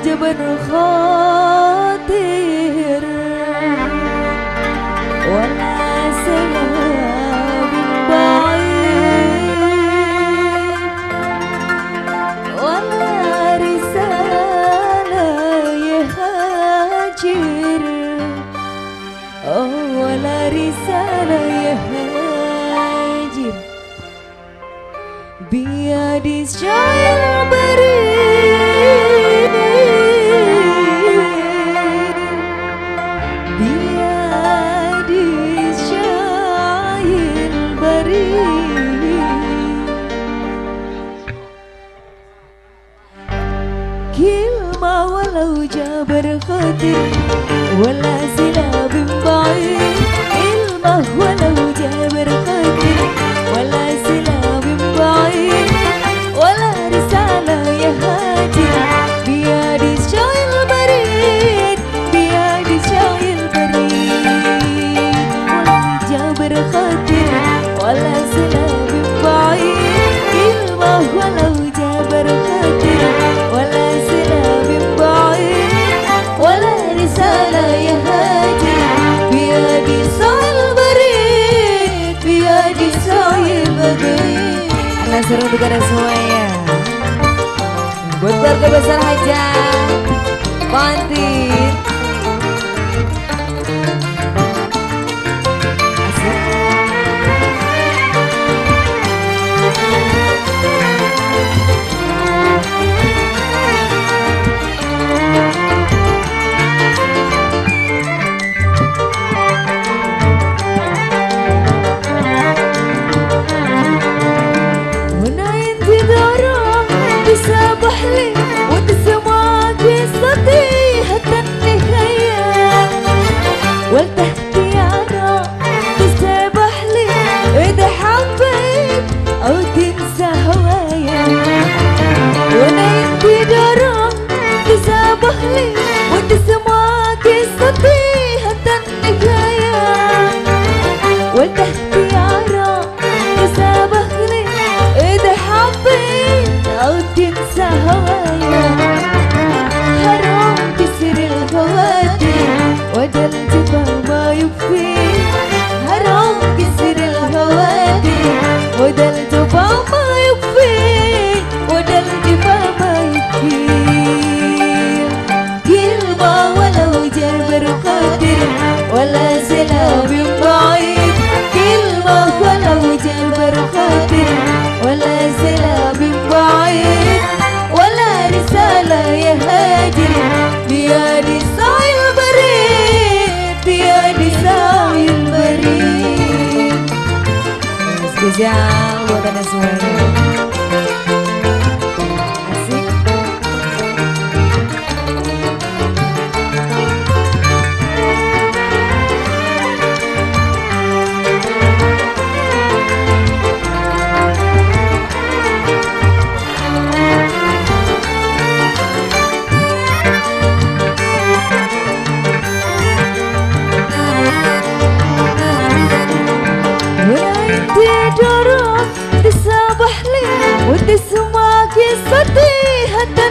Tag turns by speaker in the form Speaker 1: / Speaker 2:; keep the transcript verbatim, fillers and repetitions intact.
Speaker 1: jaban khatir wala salam ba'id wala risalah yahajir oh wala risalah yahajir biyadis syair barid biyadis syair barid kilma walau jabar khatir wala silabim ba'id ilma walau jabar khatir wala silabim ba'id wala risalah yahajir biyadis syair barid biyadis syair barid wala jabar khatir wala silabim ba'id ilma walau jabar khatir wala silabim ba'id wala risalah yahajir biyadis syair barid biyadis syair barid. Nah, seru untuk ada semuanya. Buat keluarga besar hajat Pantin. صباح لي وتسمع قصتي حتى النهاية والتحتي عرا تصبح لي إذا حبيت أو تنسى هوايا وأنا يمكن درا تصبح لي وتسمع قصتي حتى النهاية والتحتي عرا تصبح لي إذا حبيت أو تنسى هوايا حرام كسر الخواتم وده الجفا ما يكفي حرام كسر الخواتم وده الجفا ما يكفي وده الجفا ما يكفي كلمة ولو جبر خاطر ولا سلام بعيد كلمة ولو جبر خاطر ولا سلام بعيد ولا رسالة يهاجر بيدي سعي البريد بيدي سعي البريد. Spesial buat anda semuanya. Asik. وتسمع قصتي حتى